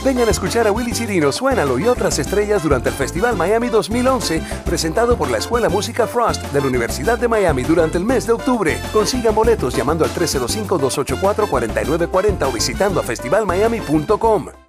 Vengan a escuchar a Willy Chirino, Suénalo y otras estrellas durante el Festival Miami 2011, presentado por la Escuela Música Frost de la Universidad de Miami durante el mes de octubre. Consigan boletos llamando al 305-284-4940 o visitando a festivalmiami.com.